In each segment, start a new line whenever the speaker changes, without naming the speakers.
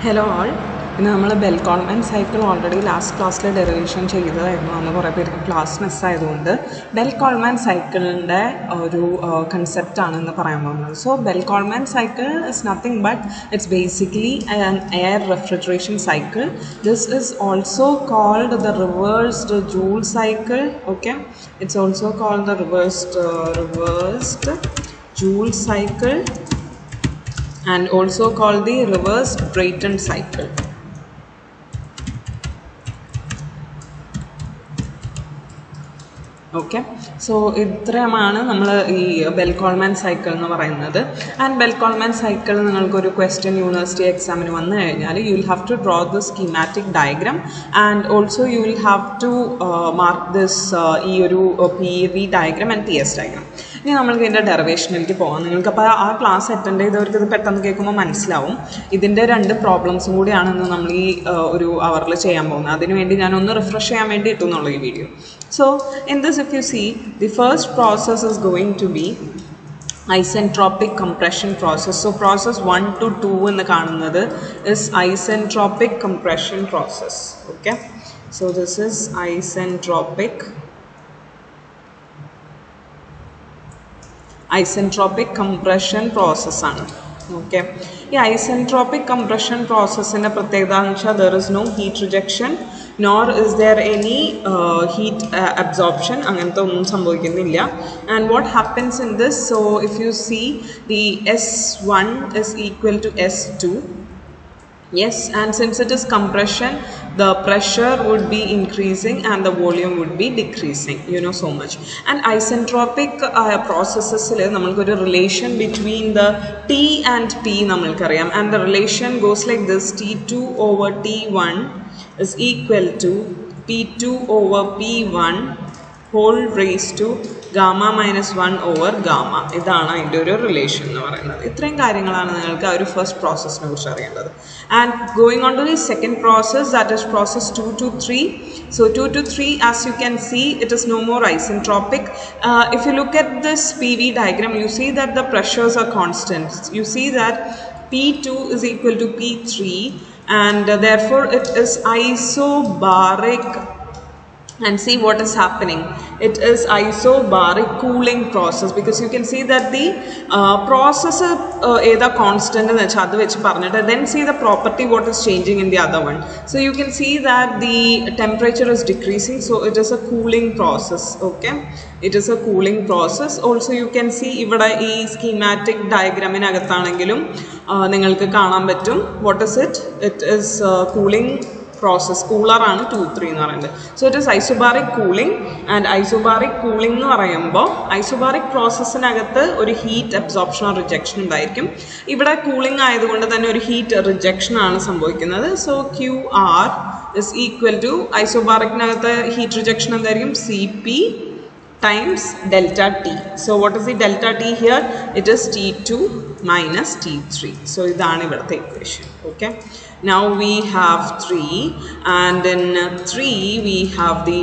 Hello all. In the Bell-Coleman cycle already last class derivation class Bell-Coleman cycle concept. So Bell-Coleman cycle is nothing but it's basically an air refrigeration cycle. This is also called the reversed Joule cycle. Okay, it's also called the reversed Joule cycle and also called the reversed Brayton cycle. Okay, so this is the Bell-Coleman cycle. And Bell-Coleman cycle, you question university exam, you will have to draw the schematic diagram and also you will have to mark this PV diagram and PS diagram. Now we will get the derivation. You will class attend this two problems. We will refresh the video. So in this, if you see, the first process is going to be isentropic compression process. So process 1 to 2 in the is isentropic compression process. Okay, so this is isentropic compression process. Okay, yeah, isentropic compression process in a there is no heat rejection nor is there any heat absorption. And what happens in this? So if you see, the S1 is equal to S2. Yes, and since it is compression, the pressure would be increasing and the volume would be decreasing, so much. And isentropic processes, there is a relation between the T and P, and the relation goes like this: T2 over T1 is equal to P2 over P1 whole raised to gamma minus 1 over gamma. This is the relation. This is the first process. And going on to the second process, that is process 2 to 3. So 2 to 3, as you can see, it is no more isentropic. If you look at this PV diagram, you see that the pressures are constant. You see that P2 is equal to P3 and therefore it is isobaric. And see what is happening. It is isobaric cooling process, because you can see that the process is constant, then see the property what is changing in the other one. So you can see that the temperature is decreasing, so it is a cooling process. Okay, it is a cooling process. Also you can see even schematic diagram in what is it? It is cooling process. Cooler ആണ് 2-3 എന്ന് പറയുന്നത്. So it is isobaric cooling, and isobaric cooling എന്ന് പറയുമ്പോൾ isobaric പ്രോസസ്സിനകത്ത് ഒരു heat absorption or rejection ഉണ്ടായിരിക്കും. ഇവിടെ cooling ആയതുകൊണ്ട് തന്നെ ഒരു ഹീറ്റ് റിജക്ഷൻ ആണ് സംഭവിക്കുന്നത്. So QR is equal to isobaric-നകത്ത് ഹീറ്റ് റിജക്ഷൻ എന്തായിരിക്കും? CP times delta T. So what is the delta T here? It is T2 minus T3. So ഇതാണ് ഇവിടുത്തെ equation. Okay. Now we have 3, and in 3 we have the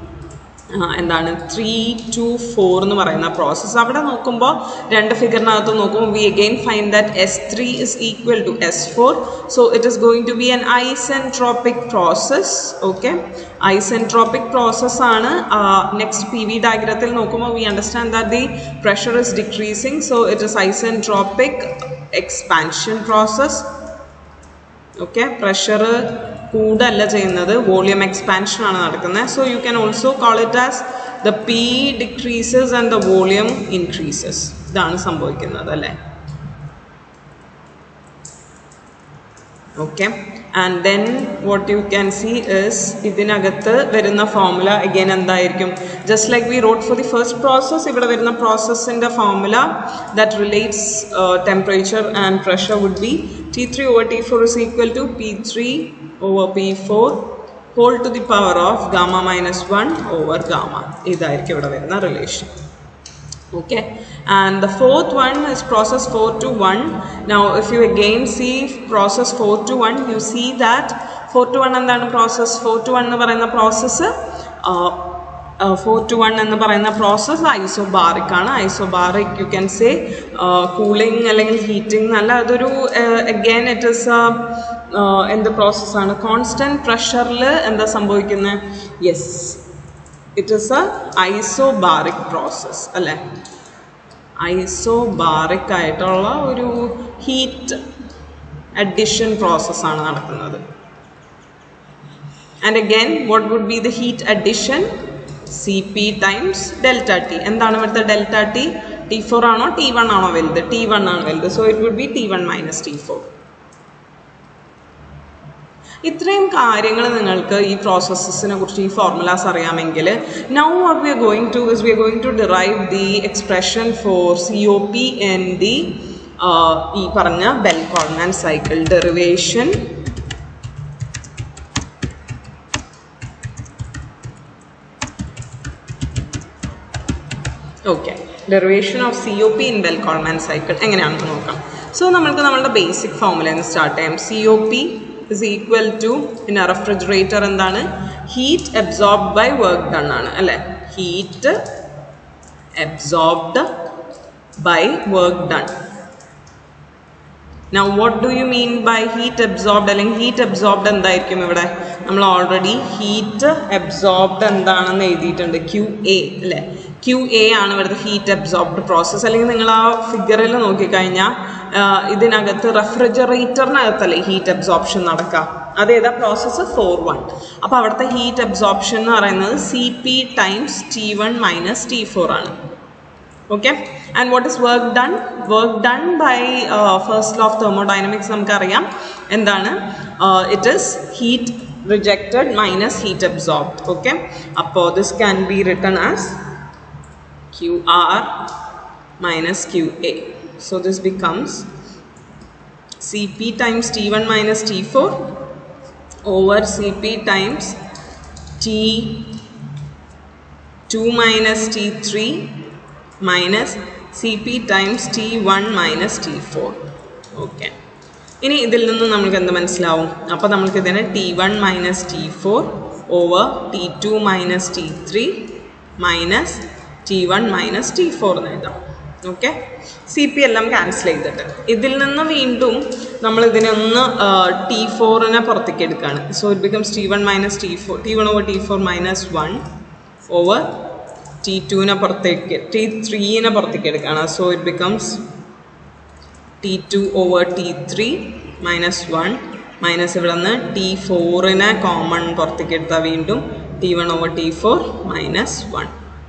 3 to 4 എന്ന് പറയുന്ന process. അവിടെ നോക്കുമ്പോൾ രണ്ട് ഫിഗറിനകത്ത് നോക്കുമ്പോൾ we again find that S3 is equal to S4. So it is going to be an isentropic process. Okay, isentropic process ആണ്. Next PV diagram നോക്കുമ്പോൾ we understand that the pressure is decreasing, so it is isentropic expansion process. Okay, pressure koodalla cheyyunnathu volume expansion aanu nadakkunne. So you can also call it as the P decreases and the volume increases. Idana sambhavikkunnathu alle. Okay, and then what you can see is idinagathu varuna formula again endayirikkum, just like we wrote for the first process. Ivide varuna process inde formula that relates temperature and pressure would be T3 over T4 is equal to P3 over P4 whole to the power of gamma minus 1 over gamma. Idayirikkum ivide varuna relation. Okay, and the fourth one is process 4 to 1. Now if you again see process 4 to 1, you see that 4 to 1 endana process 4 to 1 nu parayna process 4 to 1 ennu parayna process isobaric aanu. Isobaric, you can say cooling അല്ലെങ്കിൽ heating nalla adoru again it is a എന്ത് പ്രോസസ്സാണ്? Constant പ്രഷറിൽ എന്താ സംഭവിക്കുന്നത്? Yes, it is a isobaric process അല്ലേ? Isobaric ആയിട്ടുള്ള ഒരു heat addition പ്രോസസ്സാണ് നടക്കുന്നത്. And again, what would be the heat addition? Cp times delta T. എന്താണ് ഇവിടുത്തെ delta T? T4 ആണോ T1 ആണോ വലുത്? T1 ആണ് വലുത്. So it would be T1 minus T4. ഇത്രയും കാര്യങ്ങൾ നിങ്ങൾക്ക് ഈ പ്രോസസ്സസിനെ കുറിച്ച് ഈ ഫോർമുലാസ് അറിയാമെങ്കിൽ now what we are going to is we are going to derive the expression for COP in the ഈ പറഞ്ഞ Bell-Coleman cycle derivation. Okay, derivation of COP in Bell-Coleman cycle എങ്ങനെയാണെന്ന് നോക്കാം. സോ നമ്മൾക്ക് നമ്മളുടെ ബേസിക് ഫോർമുലയിൽ നിന്ന് start ചെയ്യാം. COP is equal to in a refrigerator എന്താണ്? Heat absorbed by work done ആണ് അല്ലേ? Heat absorbed by work done. Now what do you mean by heat absorbed? അല്ലെങ്കിൽ heat absorbed എന്തായിരിക്കും ഇവിടെ? നമ്മൾ ഓൾറെഡി heat absorbed എന്താണെന്ന് എഴുതിയിട്ടുണ്ട്, QA അല്ലേ? QA ആണ് ഇവിടുത്തെ ഹീറ്റ് അബ്സോർബ്ഡ് പ്രോസസ്സ്. അല്ലെങ്കിൽ നിങ്ങൾ ആ ഫിഗറിൽ നോക്കിക്കഴിഞ്ഞാൽ ഇതിനകത്ത് റെഫ്രിജറേറ്ററിനകത്തല്ലേ ഹീറ്റ് അബ്സോർപ്ഷൻ നടക്കുക? അതേതാ പ്രോസസ്സ്? 4-1. അപ്പോൾ അവിടുത്തെ ഹീറ്റ് അബ്സോർപ്ഷൻ എന്ന് പറയുന്നത് CP times T1 minus T4 ആണ്. Okay, and what is work done? Work done by first law of thermodynamics നമുക്കറിയാം എന്താണ്? It is heat rejected minus heat absorbed. Okay, അപ്പോൾ this can be written as QR minus QA. So this becomes CP times T1 minus T4 over CP times T2 minus T3 minus CP times T1 minus T4. Okay. ഇനി ഇതിൽ നിന്ന് നമുക്ക് എന്ത് മനസ്സിലാവും? അപ്പോൾ നമുക്ക് ഇതിനെ T1 minus T4 over T2 minus T3 minus T1 minus T4 എന്ന് എഴുതാം. ഓക്കെ, CP എല്ലാം ക്യാൻസൽ ചെയ്തിട്ട് ഇതിൽ നിന്ന് വീണ്ടും നമ്മൾ ഇതിനെ ഒന്ന് T4നെ പുറത്തേക്ക് എടുക്കുകയാണ്. So it becomes T1 minus T4, T1 over T4 minus 1 over T2നെ പുറത്തേക്ക്, T3നെ പുറത്തേക്ക് എടുക്കുകയാണ്. So it becomes T2 over T3 minus 1 minus ഇവിടെ നിന്ന് T4നെ കോമൺ പുറത്തേക്ക് എടുത്താൽ വീണ്ടും T1 over T4 minus 1.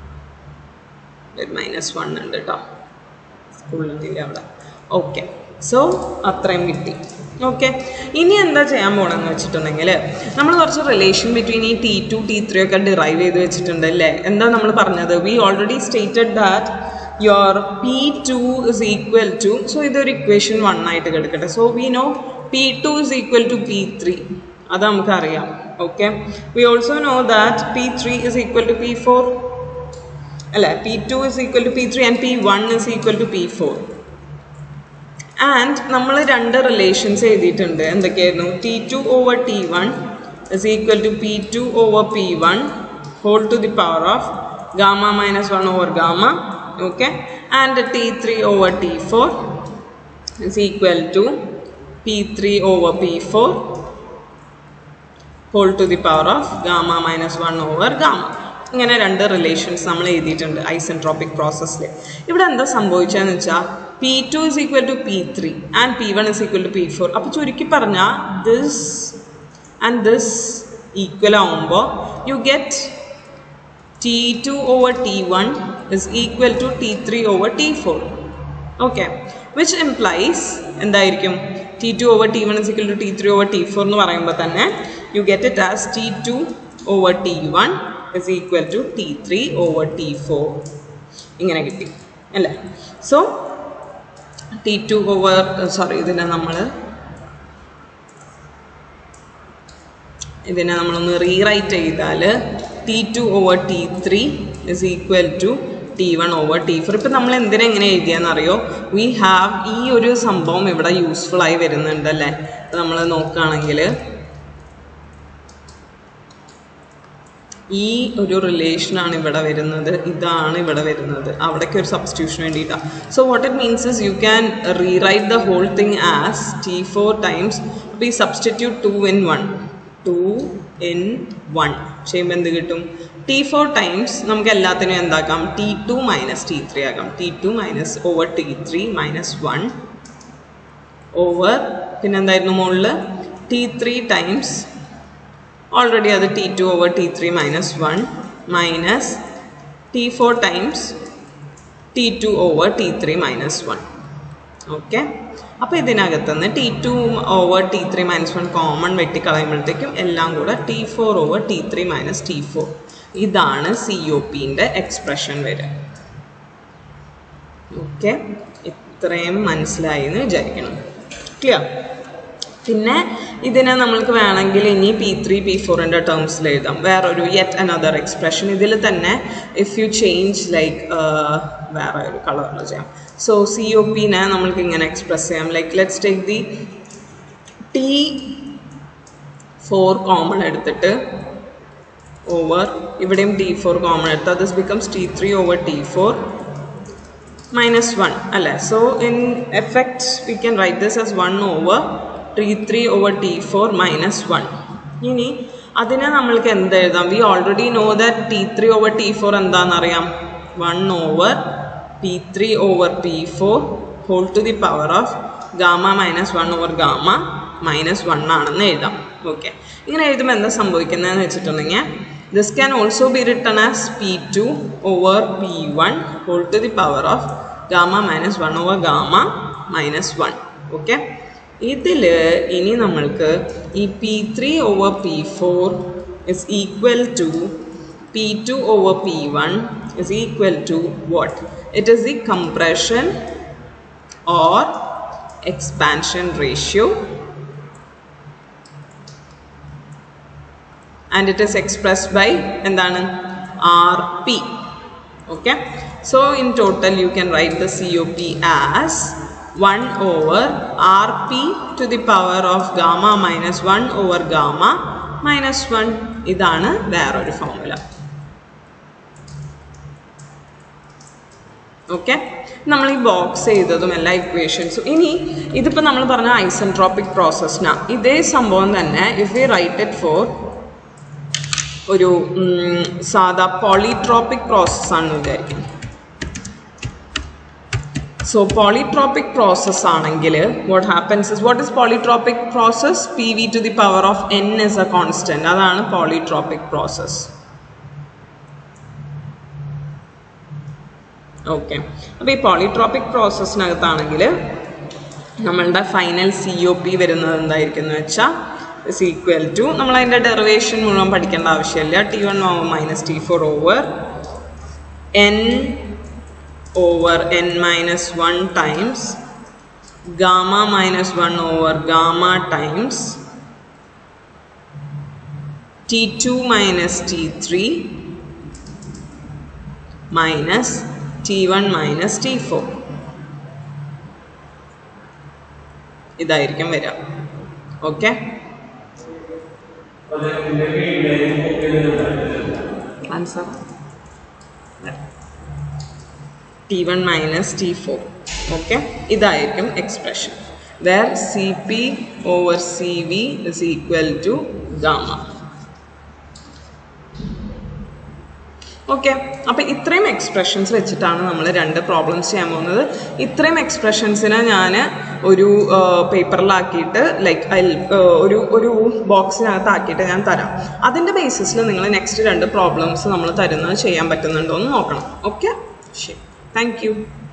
-1 ഉണ്ട് കേട്ടോ, സ്കൂളിൽ അവിടെ. ഓക്കെ, സോ അത്രയും കിട്ടി. ഓക്കെ, ഇനി എന്താ ചെയ്യാൻ പോകണമെന്ന് വെച്ചിട്ടുണ്ടെങ്കിൽ നമ്മൾ കുറച്ച് റിലേഷൻ ബിറ്റ്വീൻ ഈ T2 T3 ഒക്കെ ഡിറൈവ് ചെയ്ത് വെച്ചിട്ടുണ്ട് അല്ലേ? എന്താ നമ്മൾ പറഞ്ഞത്? We already stated that your P2 is equal to, so ഇതൊരു ഇക്വേഷൻ 1 ആയിട്ട് കിടക്കട്ടെ. So we know P2 is equal to P3, അത് നമുക്കറിയാം. Okay, we also know that P3 is equal to P4 അല്ലേ? P2 is equal to P3 and P1 is equal to P4. And നമ്മൾ രണ്ട് relations എഴുതിയിട്ടുണ്ട്. എന്തൊക്കെയായിരുന്നു? T2 over T1 is equal to P2 over P1 whole to the power of gamma minus 1 over gamma. Okay, and T3 over T4 is equal to P3 over P4 whole to the power of gamma minus 1 over gamma. ഇങ്ങനെ രണ്ട് relations നമ്മൾ എഴുതിയിട്ടുണ്ട് isentropic പ്രോസസ്സിൽ. ഇവിടെ എന്താ സംഭവിച്ചതെന്ന് വെച്ചാൽ P2 is equal to P3 and P1 is equal to P4. അപ്പോൾ ചുരുക്കി പറഞ്ഞാൽ this and this ഈക്വൽ ആവുമ്പോൾ you get T2 over T1 is equal to T3 over T4. Okay, which implies എന്തായിരിക്കും? T2 over T1 is equal to T3 over T4 എന്ന് പറയുമ്പോൾ തന്നെ you get it as T2 over T1 is equal to T3 over T4. ഇങ്ങനെ കിട്ടി അല്ലേ? So T2 over ഇതിനെ നമ്മളൊന്ന് rewrite ചെയ്താൽ T2 over T3 is equal to T1 over T4. ഇപ്പം നമ്മൾ എങ്ങനെ എഴുതിയാന്നറിയോ? വി ഹാവ് ഈ ഒരു സംഭവം ഇവിടെ യൂസ്ഫുൾ ആയി വരുന്നുണ്ട് അല്ലേ? നമ്മൾ നോക്കുകയാണെങ്കിൽ ഈ ഒരു റിലേഷനാണ് ഇവിടെ വരുന്നത്, ഇതാണ് ഇവിടെ വരുന്നത്, അവിടേക്ക് ഒരു സബ്സ്റ്റിറ്റ്യൂഷൻ വേണ്ടിയിട്ടാണ്. So what it means is you can rewrite the whole thing as T4 times. അപ്പോൾ ഈ സബ്സ്റ്റിറ്റ്യൂട്ട് 2 in 1 ചെയ്യുമ്പോൾ എന്ത് കിട്ടും? T4 ടൈംസ് നമുക്ക് എല്ലാത്തിനും എന്താക്കാം? T2 മൈനസ് T3 ആക്കാം. T2 minus over T3 minus 1 over പിന്നെന്തായിരുന്നു മുകളിൽ T3 ടൈംസ് already അത് T2 over T3 minus 1 minus T4 times T2 over T3 minus 1. Okay, അപ്പോൾ ഇതിനകത്തുനിന്ന് T2 over T3 minus 1 common വെട്ടിക്കളയുമ്പോഴത്തേക്കും എല്ലാം കൂടെ T4 over T3 minus T4. ഇതാണ് COPൻ്റെ expression വരിക. Okay, ഇത്രയും മനസ്സിലായി എന്ന് വിചാരിക്കണം. ക്ലിയർ? പിന്നെ ഇതിനെ നമ്മൾക്ക് വേണമെങ്കിൽ ഇനി P3 P4ൻ്റെ ടേംസിൽ എഴുതാം. വേറൊരു യെറ്റ് അനദർ എക്സ്പ്രഷൻ ഇതിൽ തന്നെ ഇഫ് യു ചേഞ്ച് ലൈക്ക് വേറെ ഒരു കളറിൽ ചെയ്യാം. സോ COPനെ നമ്മൾക്ക് ഇങ്ങനെ എക്സ്പ്രസ് ചെയ്യാം. Like let's take the T4 common എടുത്തിട്ട് ഓവർ ഇവിടെയും T4 കോമൺ എടുത്താൽ this becomes T3 over T4 minus 1 അല്ലേ. So in effect we can write this as 1 over T3 over T4 minus 1. ഇനി അതിനെ നമ്മൾക്ക് എന്ത് എഴുതാം? We already know that T3 over T4 എന്താണെന്നറിയാം. 1 over P3 over P4 whole to the power of gamma minus 1 over gamma minus 1 ആണെന്ന് എഴുതാം. Okay, ഇങ്ങനെ എഴുതുമ്പോൾ എന്താ സംഭവിക്കുന്നതെന്ന് വെച്ചിട്ടുണ്ടെങ്കിൽ this can also be written as P2 over P1 whole to the power of gamma minus 1 over gamma minus 1. Okay, ഇതിൽ ഇനി നമ്മൾക്ക് ഈ P3 over P4 is equal to P2 over P1 is equal to what? It is the compression or expansion ratio, and it is expressed by എന്താണ്? RP. Okay, so in total you can write the COP as 1 over RP to the power of gamma minus 1 over gamma minus 1. ഇതാണ് വേറൊരു formula. Okay, നമ്മൾ ഈ box ചെയ്തതും എല്ലാ ഇക്വേഷൻസും. ഇനി ഇതിപ്പോൾ നമ്മൾ പറഞ്ഞ ഐസെൻട്രോപ്പിക് പ്രോസസ്സിനാണ് ഇതേ സംഭവം തന്നെ. If we write it for ഒരു സാധാ പോളിട്രോപ്പിക് പ്രോസസ്സാണെന്ന് വിചാരിക്കും. So polytropic process ആണെങ്കിൽ what happens is, what is polytropic process? PV to the power of n is a constant. അതാണ് polytropic process. ഓക്കെ, അപ്പോൾ ഈ പോളിട്രോപ്പിക് പ്രോസസ്സിനകത്താണെങ്കിൽ നമ്മളുടെ ഫൈനൽ COP വരുന്നത് എന്തായിരിക്കും എന്ന് വെച്ചാൽ is equal to, നമ്മൾ അതിൻ്റെ ഡെറിവേഷൻ മുഴുവൻ പഠിക്കേണ്ട ആവശ്യമില്ല, T1 minus T4 over n over n minus 1 times gamma minus 1 over gamma times T2 minus T3 minus T1 minus T4. ഇതായിരിക്കും വരിക. Okay, answer T1 minus T4. Okay, ഇതായിരിക്കും expression. Where CP over CV is equal to gamma. Okay, അപ്പോൾ ഇത്രയും expressions വെച്ചിട്ടാണ് നമ്മൾ രണ്ട് problems ചെയ്യാൻ പോകുന്നത്. ഇത്രയും എക്സ്പ്രഷൻസിനെ ഞാൻ ഒരു പേപ്പറിലാക്കിയിട്ട് ലൈക്ക് ഒരു ബോക്സിനകത്താക്കിയിട്ട് ഞാൻ തരാം. അതിൻ്റെ ബേസിസിൽ നിങ്ങൾ നെക്സ്റ്റ് രണ്ട് പ്രോബ്ലംസ് നമ്മൾ തരുന്നത് ചെയ്യാൻ പറ്റുന്നുണ്ടോ എന്ന് നോക്കണം. ഓക്കെ, ശരി, താങ്ക് യു.